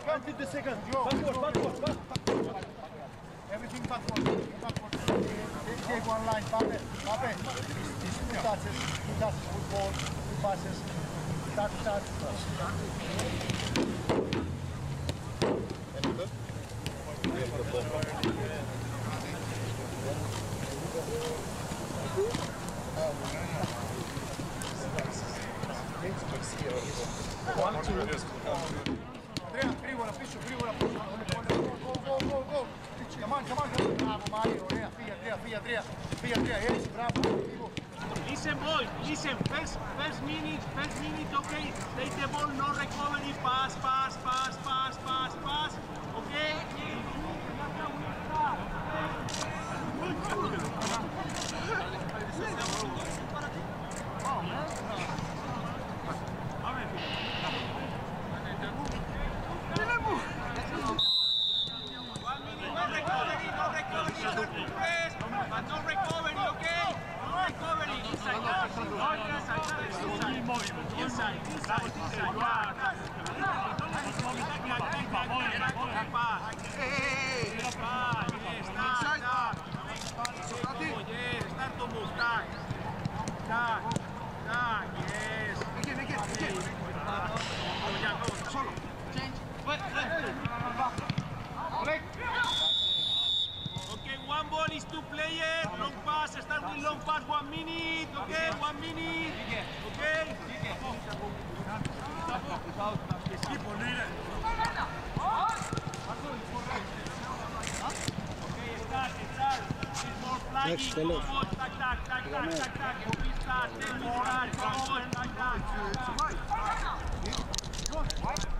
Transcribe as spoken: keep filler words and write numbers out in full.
Until the second. Backward, backward, backward. Everything backward. Backward. Take one line. Pape. Pape. These two touches. Two touches. Football. Two passes. Touch, touch. One, two. Andrea, frivola, piscio, frivola, go, go, go, go. Come on, come on. Bravo Mario, Andrea, figlia, Andrea, figlia, Andrea. Figlia, Andrea, yes, bravo. Listen, boys, listen. First, first minute, first minute, okay. Take the ball, no recovery, pass, pass, pass, pass, pass, pass. Okay. One minute, no recovery, no recovery, start to press, but no recovery, okay? No recovery, inside, inside, inside, inside, inside, inside, start to move, tack, tack, tack, yes. Again, again, again. Solo, change. Okay, one ball is two players, long pass, start with long pass, one minute, okay, one minute, okay? Okay, start, start, it's more flagging, go, go, tack, tack, tack, tack, tack, tack, we start, then we start, one ball, tack, tack, tack.